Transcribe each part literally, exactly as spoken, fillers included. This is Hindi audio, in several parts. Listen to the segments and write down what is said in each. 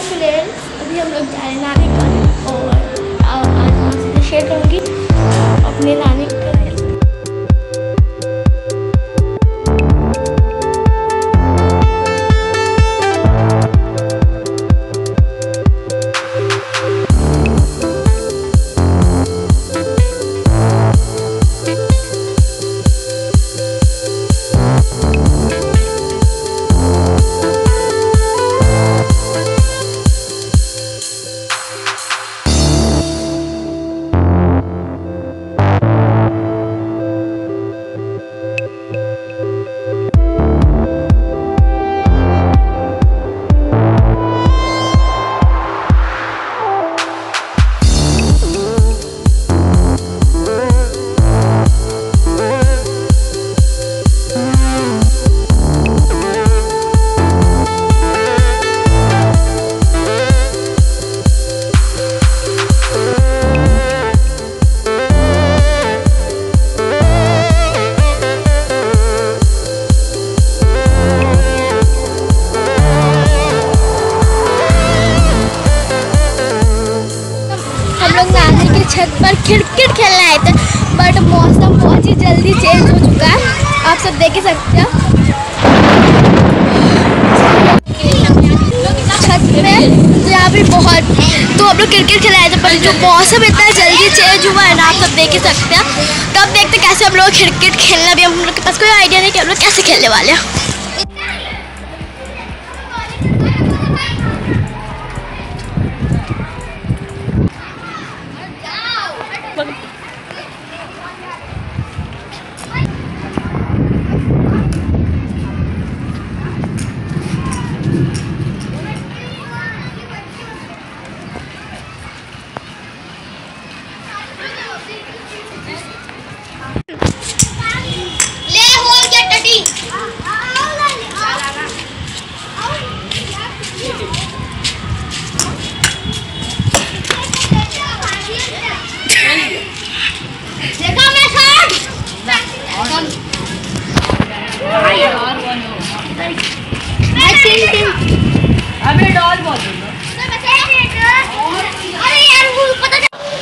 फ्रेंड्स, अभी हम लोग जा रहे हैं नानी घर और आज शेयर करूँगी अपने नानी घर। छत पर क्रिकेट खेलने आए थे, बट मौसम बहुत ही जल्दी चेंज हो चुका है, आप सब देख ही सकते हैं। छत पे तो यहाँ पे बहुत तो हम लोग क्रिकेट खेलने आए थे, पर जो मौसम इतना जल्दी चेंज हुआ है ना, आप सब देख ही सकते हैं। तो अब देखते कैसे हम लोग क्रिकेट खेलना, भी हम लोग के पास कोई आइडिया नहीं कि हम लोग कैसे खेलने वाले हैं। अबे डॉल बहुत अरे यार वो पता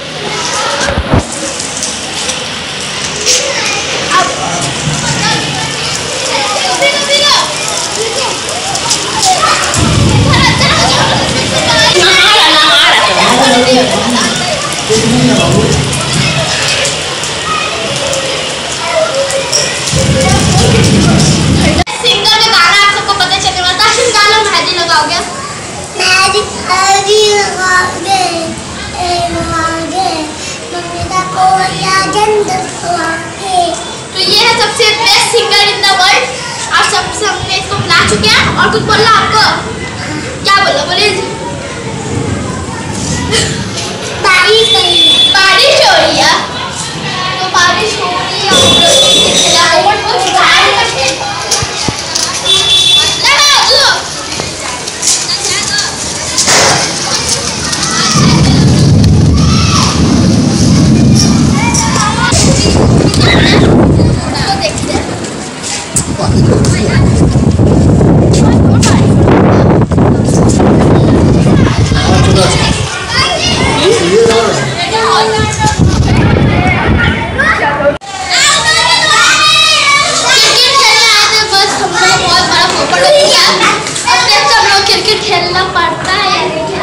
तो ये है सबसे best singer in the world. आप सब सबने इसको बुला चुके हैं और कुछ बोलना आपको, क्या बोला बोले? बारिश बारिश हो रही है, तो बारिश हो रही है। खेलना पड़ता है।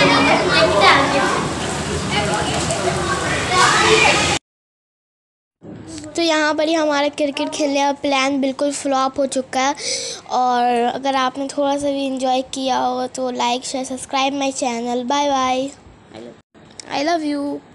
तो यहाँ पर ही हमारा क्रिकेट खेलने का प्लान बिल्कुल फ्लॉप हो चुका है। और अगर आपने थोड़ा सा भी इंजॉय किया हो तो like share subscribe my channel. Bye bye, I love you.